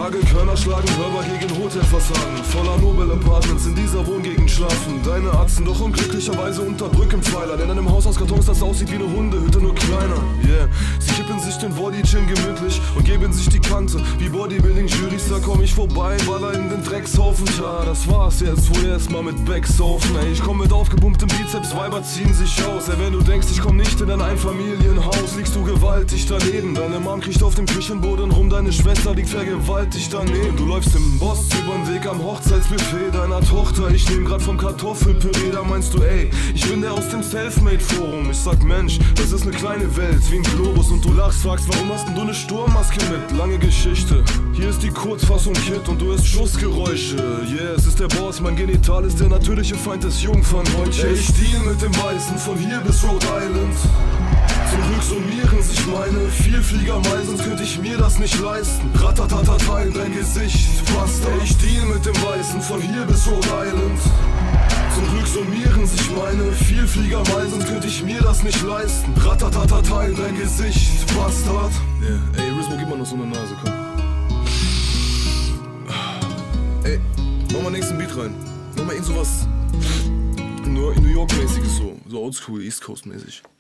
Nagelkörner schlagen Körper gegen Hotelfassaden. Voller Nobel-Apartments in dieser Wohngegend schlafen deine Atzen doch unglücklicherweise unter Brückenpfeiler. Denn in einem Haus aus Kartons, das aussieht wie eine Hundehütte, nur kleiner. Yeah, sie kippen sich den Body, chillen gemütlich und geben sich die Kante. Wie Bodybuilding-Juries, da komm ich vorbei, baller in den Dreckshaufen. Tja, das war's jetzt, wohl erstmal mit Backsaufen. Ey, ich komm mit aufgepumptem Bizeps, Weiber ziehen sich aus. Ey, wenn du denkst, ich komm nicht in ein Einfamilienhaus, liegst du gewaltig daneben. Deine Mom kriecht auf dem Küchenboden rum, deine Schwester liegt vergewaltigt daneben. Du läufst im Boss übern Weg am Hochzeitsbuffet deiner Tochter. Ich nehm grad vom Kartoffelpüree, da meinst du, ey, ich bin der aus dem Selfmade-Forum. Ich sag, Mensch, das ist ne kleine Welt, wie ein Globus. Und du lachst, fragst, warum hast denn du ne Sturmmaske mit? Lange Geschichte, hier ist die Kurzfassung, Kid, und du hörst Schussgeräusche. Yeah, es ist der Boss, mein Genital ist der natürliche Feind des Jungfernhäutchen. Ich deal mit dem Weißen von hier bis Rhode Island. Zum Glück summieren sich meine Vielfliegermeilen, sonst könnte ich mir das nicht leisten. Ratatatata in dein Gesicht, Bastard. Ich deal mit dem Weißen von hier bis Rhode Island. Zum Glück summieren sich meine Vielfliegermeilen, sonst könnte ich mir das nicht leisten. Ratatatata in dein Gesicht, Bastard. Yeah, ey, Rizmo, gib mal noch so eine Nase, komm. Ey, mach mal nächsten Beat rein. Mach mal irgend sowas New York-mäßiges, so oldschool, East Coast-mäßig.